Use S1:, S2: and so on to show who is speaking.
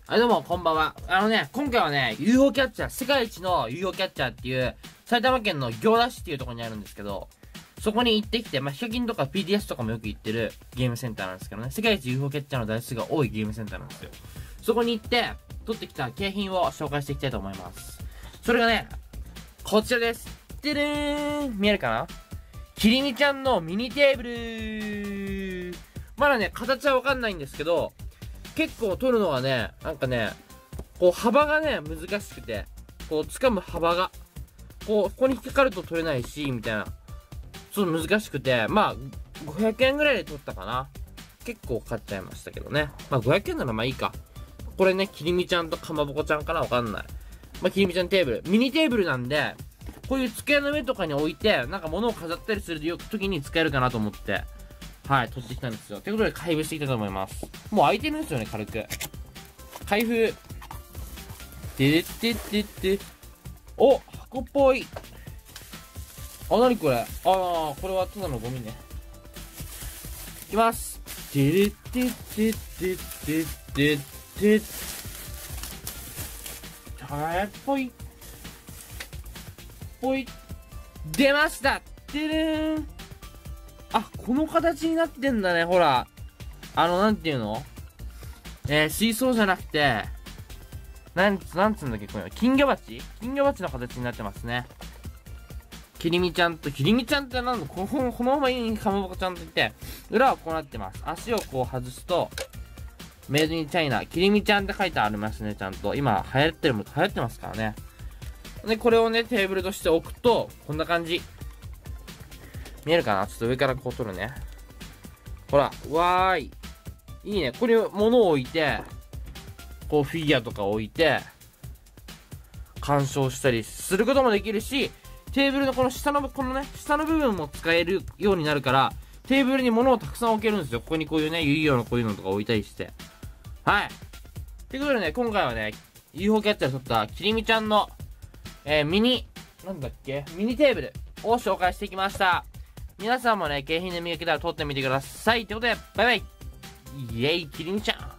S1: はい、どうも、こんばんは。今回はね、UFO キャッチャー、世界一の UFO キャッチャーっていう、埼玉県の行田市っていうところにあるんですけど、そこに行ってきて、ヒカキンとか PDS とかもよく行ってるゲームセンターなんですけどね、世界一 UFO キャッチャーの台数が多いゲームセンターなんですよ。そこに行って、取ってきた景品を紹介していきたいと思います。それがね、こちらです。てるーん、見えるかな？きりみちゃんのミニテーブル。まだね、形はわかんないんですけど、結構取るのはね、こう幅がね、難しくて、こう掴む幅が、ここに引っかかると取れないし、みたいな。ちょっと難しくて、500円ぐらいで取ったかな。結構買っちゃいましたけどね。500円ならいいか。これね、きりみちゃんとかまぼこちゃんかなわかんない。きりみちゃんテーブル。ミニテーブルなんで、こういう机の上とかに置いて、物を飾ったりする時に使えるかなと思って、はい、取ってきたんですよ。ということで、開封していきたいと思います。もう開いてるんですよね、軽く。開封。お、箱っぽい。あ、なにこれ。これはただのゴミね。いきます。ぽい。出ました。あ、この形になってんだね、ほら。なんていうの？水槽じゃなくて、なんつうんだっけ、これ。金魚鉢の形になってますね。きりみちゃんってなんだ、このままいいかまぼこちゃんといて、裏はこうなってます。足をこう外すと、メイドインチャイナ、きりみちゃんって書いてありますね、ちゃんと。今、流行ってますからね。で、これをね、テーブルとして置くと、こんな感じ。見えるかな？ちょっと上からこう撮るね。ほら、わーい。いいね。これ物を置いて、こうフィギュアとか置いて、鑑賞したりすることもできるし、テーブルのこの下の部分も使えるようになるから、テーブルに物をたくさん置けるんですよ。ここにこういうね、遊戯王のこういうのとか置いたりして。はい。ということでね、今回はね、UFO キャッチャーで撮ったきりみちゃんの、ミニテーブルを紹介してきました。皆さんもね、景品で見かけたら撮ってみてください。ということで、バイバイ。イエイ、きりみちゃん。